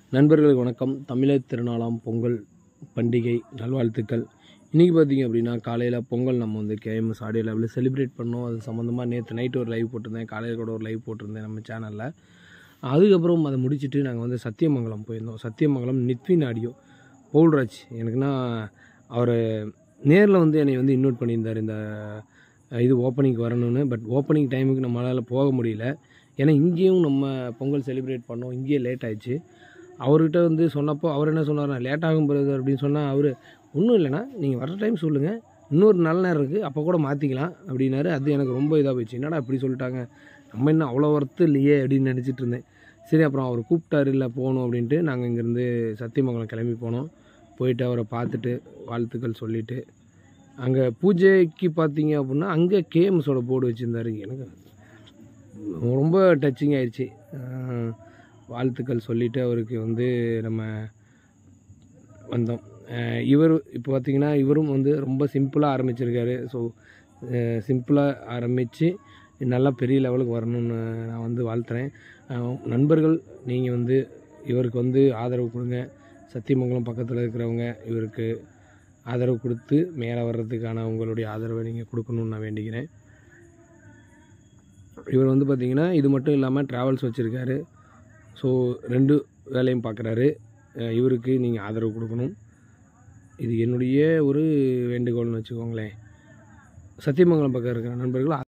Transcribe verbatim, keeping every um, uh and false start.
நண்பர்களுக்கு வணக்கம். தமிழர் திருநாளாம் பொங்கல் பண்டிகை நல்வாழ்த்துக்கள். இன்றைக்கி பார்த்திங்க அப்படின்னா காலையில் பொங்கல் நம்ம வந்து கேஎம்எஸ் ஆடியோ லெவலில் செலிப்ரேட் பண்ணோம். அது சம்மந்தமாக நேற்று நைட்டு ஒரு லைவ் போட்டிருந்தேன், காலையில் கூட ஒரு லைவ் போட்டிருந்தேன் நம்ம சேனலில். அதுக்கப்புறம் அதை முடிச்சுட்டு நாங்கள் வந்து சத்தியமங்கலம் போயிருந்தோம். சத்தியமங்கலம் நித்வின் ஆடியோ பவுல்ராஜ் எனக்குன்னா அவர் நேரில் வந்து என்னை வந்து இன்வைட் பண்ணியிருந்தார் இந்த இது ஓப்பனிங்க்கு வரணும்னு. பட் ஓப்பனிங் டைமுக்கு நம்மளால் போக முடியல. ஏன்னா இங்கேயும் நம்ம பொங்கல் செலிப்ரேட் பண்ணோம், இங்கேயே லேட் ஆயிடுச்சு. அவர்கிட்ட வந்து சொன்னப்போ அவர் என்ன சொன்னார்னா, லேட் ஆகும் பிறகு அப்படின்னு சொன்னால், அவர் ஒன்றும் இல்லைண்ணா நீங்கள் வர டைம் சொல்லுங்கள், இன்னொரு நல்ல நேரம் இருக்குது, அப்போ கூட மாற்றிக்கலாம் அப்படின்னாரு. அது எனக்கு ரொம்ப இதாக போயிடுச்சு. என்னடா இப்படி சொல்லிட்டாங்க, நம்ம என்ன அவ்வளோ ஒர்த்து இல்லையே அப்படின்னு நினச்சிட்டு இருந்தேன். சரி, அப்புறம் அவர் கூப்பிட்டாரு, இல்லை போகணும் அப்படின்ட்டு நாங்கள் இங்கேருந்து சத்தியமங்கலம் கிளம்பி போனோம். போயிட்டு அவரை பார்த்துட்டு வாழ்த்துக்கள் சொல்லிவிட்டு அங்கே பூஜைக்கு பார்த்தீங்க அப்படின்னா அங்கே கேஎம்ஸோட போர்டு வச்சுருந்தாரு. எனக்கு ரொம்ப டச்சிங் ஆயிடுச்சு. வாழ்த்துக்கள் சொல்லிவிட்டு அவருக்கு வந்து நம்ம வந்தோம். இவர் இப்போ பார்த்திங்கன்னா இவரும் வந்து ரொம்ப சிம்பிளாக ஆரம்பிச்சிருக்காரு. ஸோ சிம்பிளாக ஆரம்பித்து நல்லா பெரிய லெவலுக்கு வரணும்னு நான் வந்து வாழ்த்துறேன். நண்பர்கள் நீங்கள் வந்து இவருக்கு வந்து ஆதரவு கொடுங்க. சத்தியமங்கலம் பக்கத்தில் இருக்கிறவங்க இவருக்கு ஆதரவு கொடுத்து மேலே வர்றதுக்கான உங்களுடைய ஆதரவை நீங்கள் கொடுக்கணுன்னு நான் வேண்டிக்கிறேன். இவர் வந்து பார்த்திங்கன்னா இது மட்டும் இல்லாமல் ட்ராவல்ஸ் வச்சுருக்காரு. ஸோ ரெண்டு வேலையும் பார்க்குறாரு. இவருக்கு நீங்கள் ஆதரவு கொடுக்கணும். இது என்னுடைய ஒரு வேண்டுகோள்னு வச்சுக்கோங்களேன். சத்தியமங்கலம் பக்கம் இருக்கிற நண்பர்கள்